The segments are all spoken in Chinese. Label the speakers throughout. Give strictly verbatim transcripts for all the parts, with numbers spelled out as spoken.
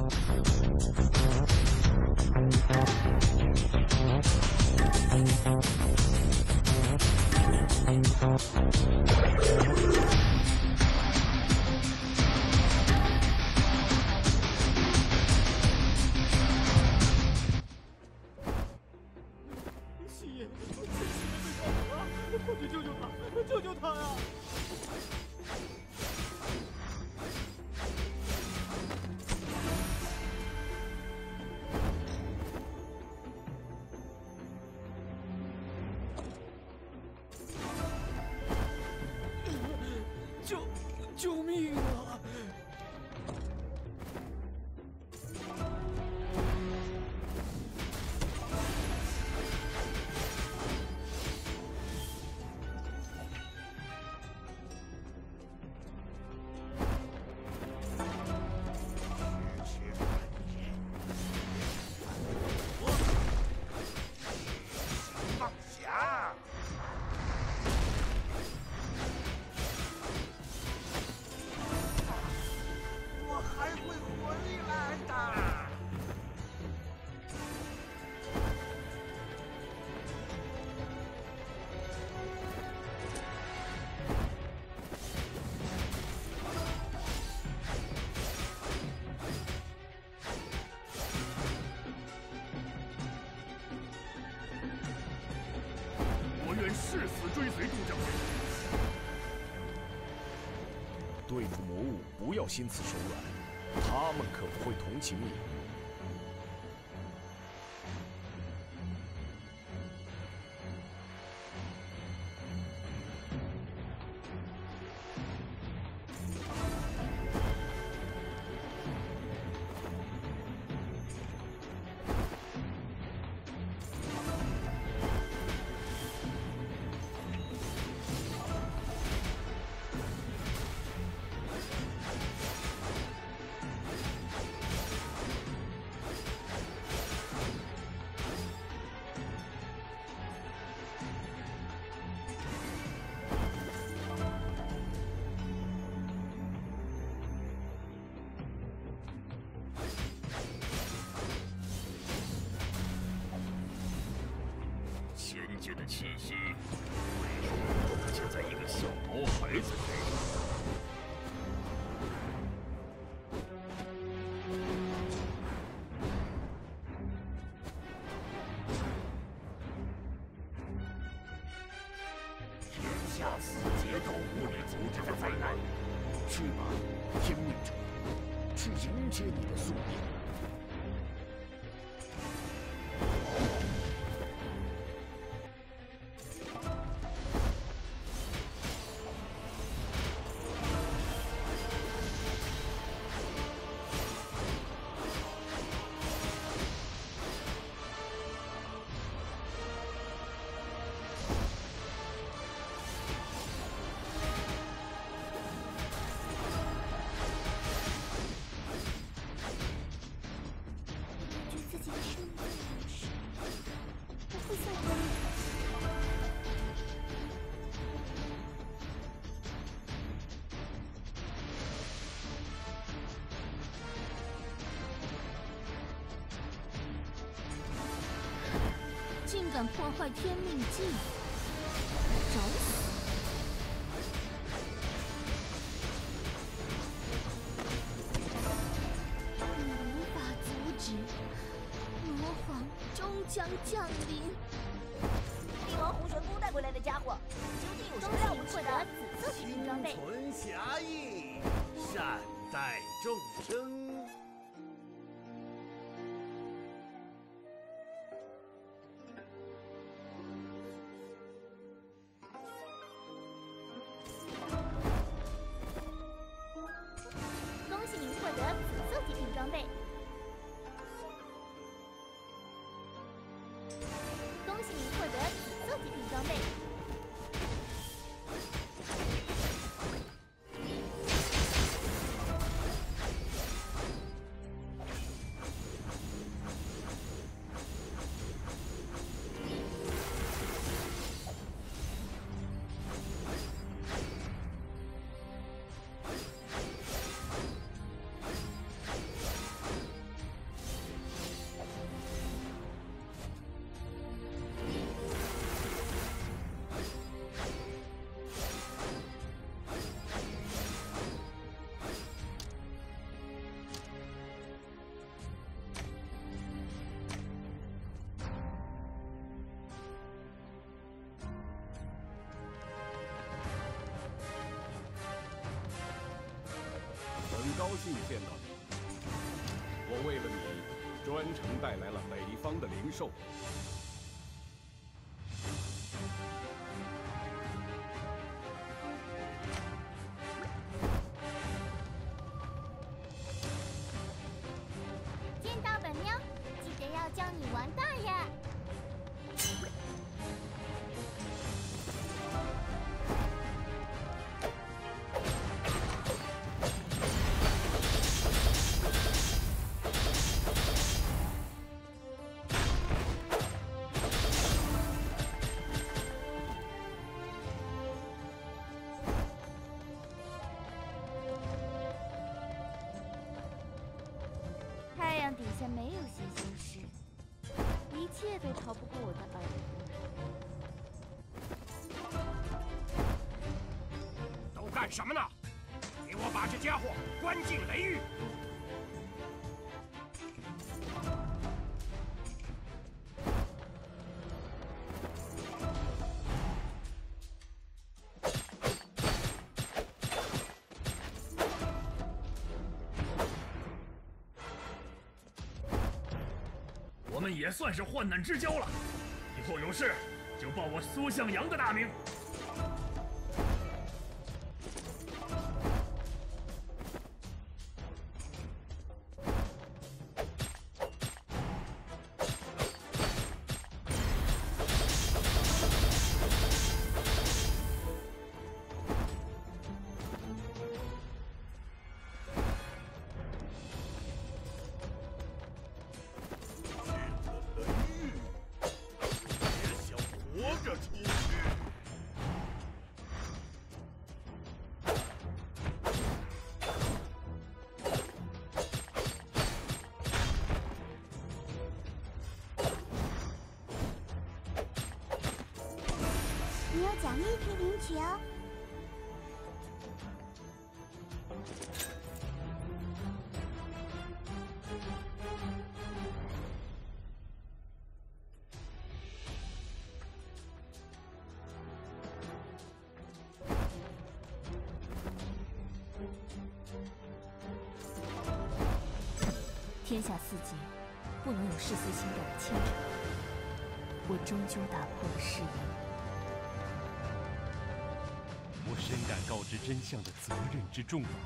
Speaker 1: 救命啊！
Speaker 2: 放下！ 还会回来的。
Speaker 3: 我愿誓死追随众将军。
Speaker 4: 对付魔物，不要心慈手软。 他们可不会同情你。
Speaker 3: 仙界的气息，为什么都加在一个小毛孩子身上？
Speaker 2: 天下四阶都无力阻止的灾难。
Speaker 4: 去吧，天命者，去迎接你的宿命。
Speaker 5: 竟敢破坏天命镜，找死！你无法阻止，魔皇终将降临。
Speaker 6: 帝王红玄宫带回来的家伙，究竟有什么了不起的？紫色体育装备，
Speaker 2: 心存侠义，善待众生。
Speaker 6: 恭喜您获得紫色极品装备！恭喜您获得紫色极品装备！
Speaker 1: 高兴见到你。我为了你，专程带来了北方的灵兽。
Speaker 5: 见到本喵，记得要叫你完蛋呀！ 太阳底下没有新鲜事，一切都逃不过我的耳
Speaker 3: 朵。都干什么呢？给我把这家伙关进雷狱！
Speaker 7: 我们也算是患难之交了，以后有事就报我苏向阳的大名。
Speaker 5: 你有奖励可以领取哦。
Speaker 8: 天下四界，不能有世俗情感的牵扯。我终究打破了誓言。
Speaker 9: 我深感告知真相的责任之重啊！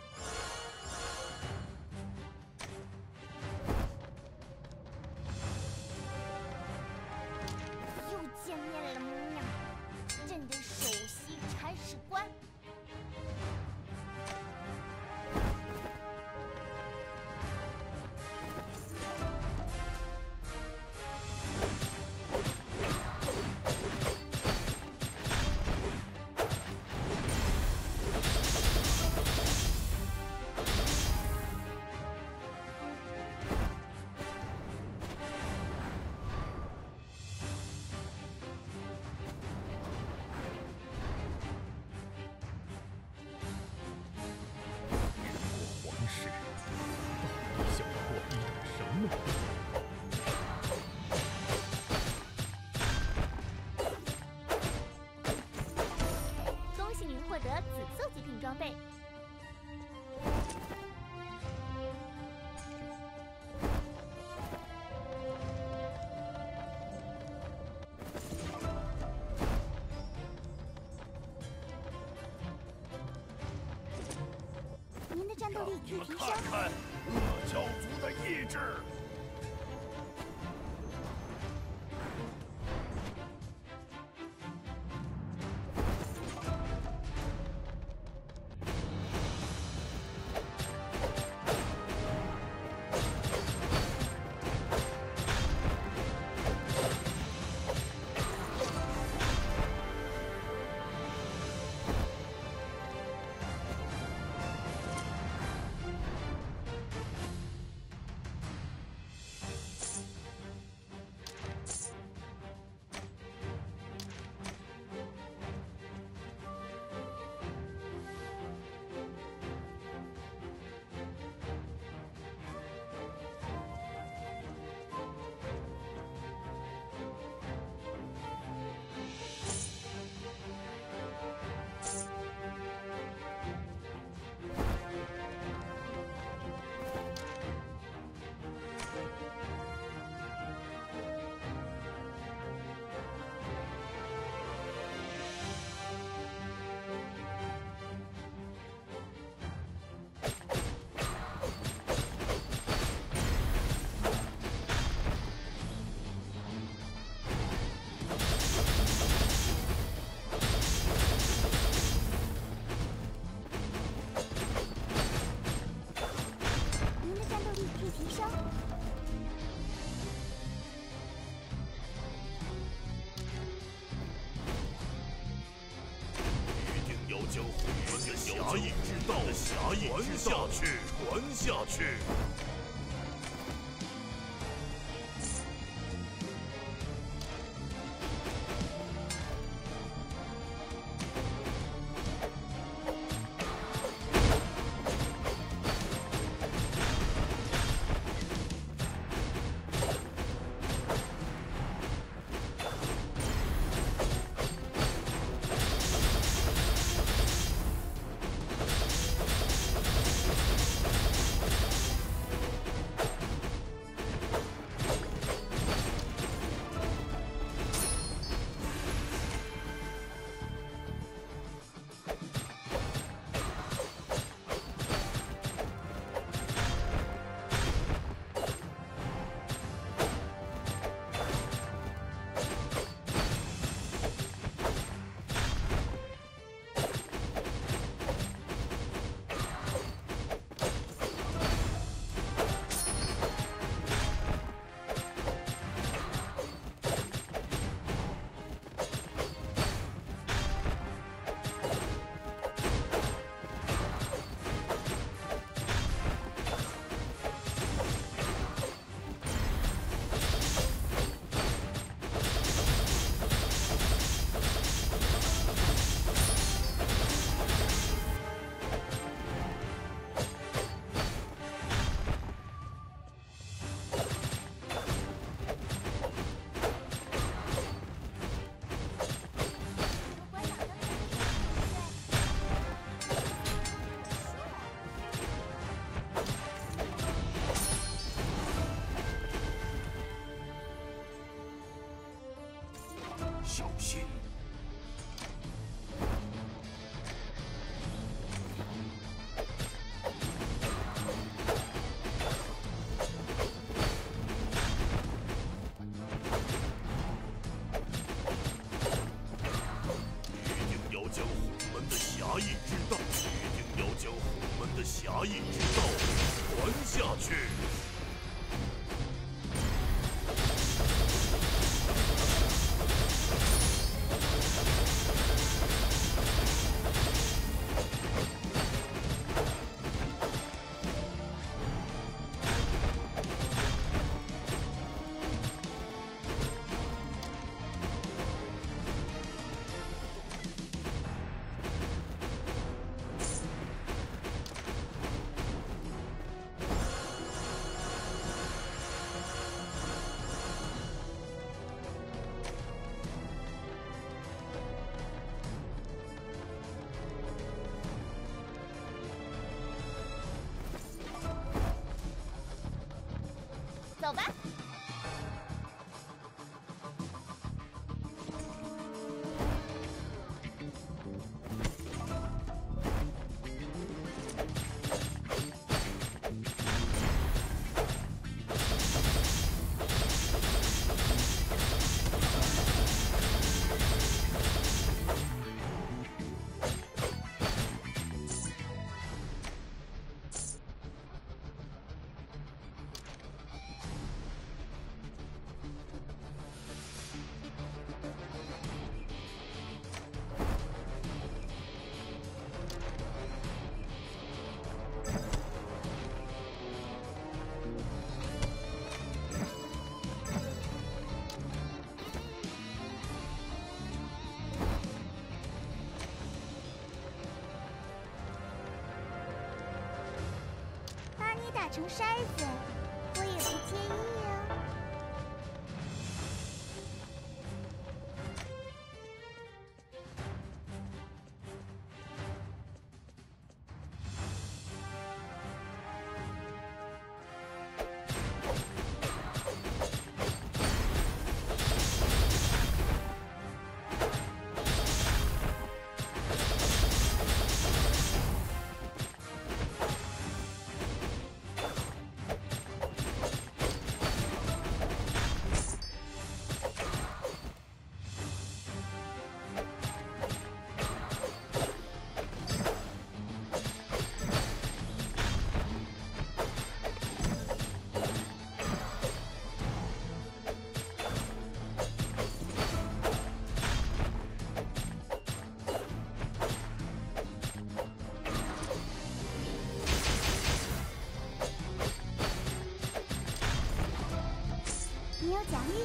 Speaker 5: 又见面了，喵！朕的首席铲屎官。 恭喜您获得紫色极品装备。您的战斗力可以提升。
Speaker 3: 看看恶教族的意志。 侠义之道，侠义之道，传下去，传下去。
Speaker 4: 小心！
Speaker 3: 一定要将虎门的侠义之道，一定要将虎门的侠义之道传下去。
Speaker 6: 走吧。
Speaker 5: 打成筛子，我也不介意啊。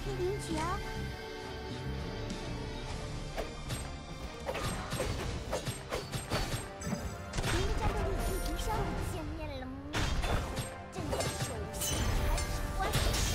Speaker 5: 天灵诀。您的战斗力已提升，见面了吗？朕首先开关。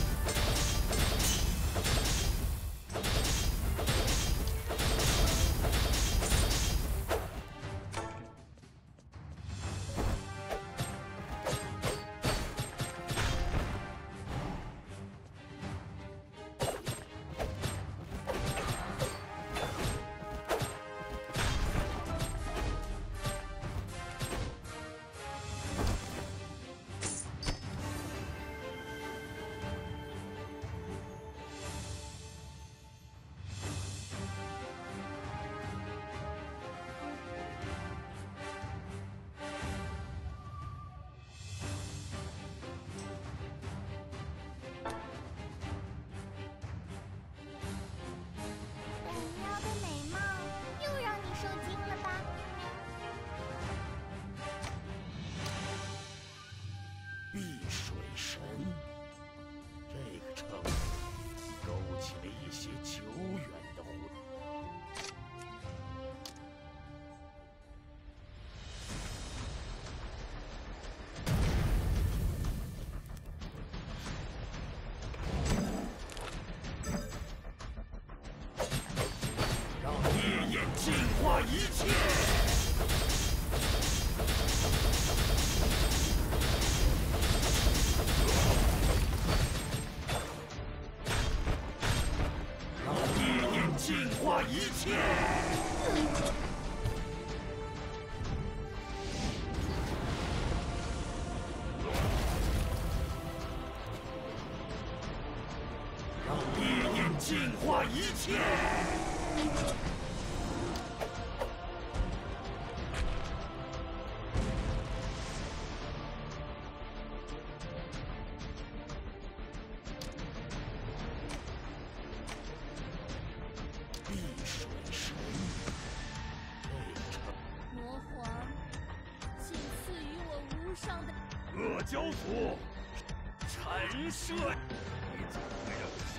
Speaker 3: 碧水神，这个称呼勾起了一些久远的回忆。让烈焰净化一切。 净化一切！让烈焰净化一切！碧水神，这个
Speaker 5: 魔皇，请赐予我无上的
Speaker 3: 阿胶族，陈设，你怎么会让